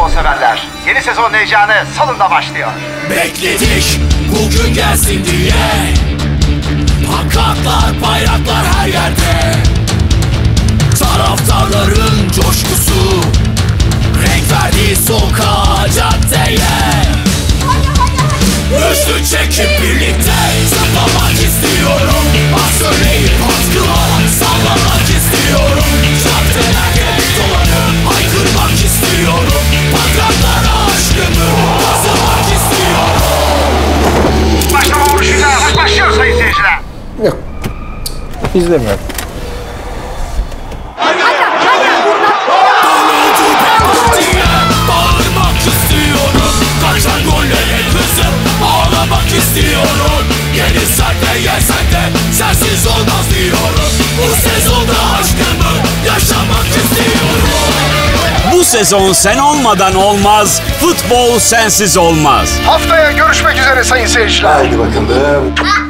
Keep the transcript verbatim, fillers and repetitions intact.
severler. Yeni sezon heyecanı salonda başlıyor. Bekledik bugün gelsin diye. Pankartlar, bayraklar her yerde. Taraftarların coşkusu renk verdi sokağa, caddeye. Üstün çekip birlikte zıplamak istiyorum. Bak söyleyip atkılar sallamak istiyorum. Caddeler hep dolanıp haykırmak istiyorum. Pankartlara aşkımı yazmak istiyorum. Başlama vuruşuyla maç başlıyor sayın seyirciler. Yok. İzlemiyorum. Bağırmak istiyorum. Kaçan gollere kızıp ağlamak istiyorum. Gelirsen de yersen de sensiz olmaz diyorum. Bu sezonda aşkımı yaşamak istiyorum. Bu sezon sen olmadan olmaz, futbol sensiz olmaz. Haftaya görüşmek üzere sayın seyirciler. Haydi bakalım.